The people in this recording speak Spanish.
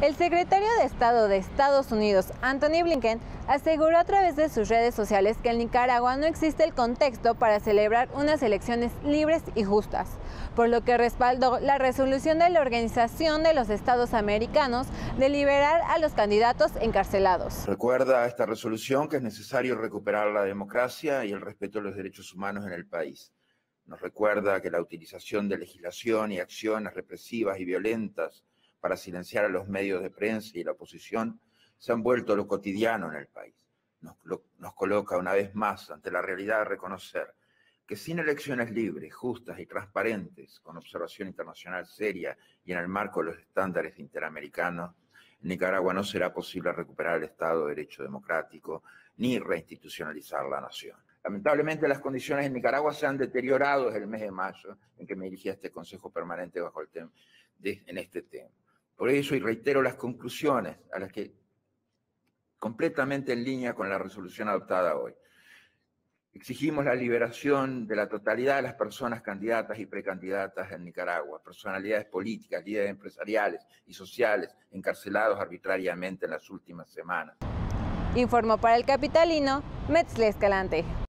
El secretario de Estado de Estados Unidos, Antony Blinken, aseguró a través de sus redes sociales que en Nicaragua no existe el contexto para celebrar unas elecciones libres y justas, por lo que respaldó la resolución de la Organización de los Estados Americanos de liberar a los candidatos encarcelados. Recuerda esta resolución que es necesario recuperar la democracia y el respeto de los derechos humanos en el país. Nos recuerda que la utilización de legislación y acciones represivas y violentas para silenciar a los medios de prensa y la oposición se han vuelto lo cotidiano en el país. Nos coloca una vez más ante la realidad de reconocer que sin elecciones libres, justas y transparentes, con observación internacional seria y en el marco de los estándares interamericanos, en Nicaragua no será posible recuperar el Estado de Derecho democrático ni reinstitucionalizar la nación. Lamentablemente las condiciones en Nicaragua se han deteriorado desde el mes de mayo, en que me dirigí a este Consejo Permanente bajo el tema en este tema. Por eso, y reitero las conclusiones a las que completamente en línea con la resolución adoptada hoy. Exigimos la liberación de la totalidad de las personas candidatas y precandidatas en Nicaragua, personalidades políticas, líderes empresariales y sociales encarcelados arbitrariamente en las últimas semanas. Informó para El Capitalino, Metzli Escalante.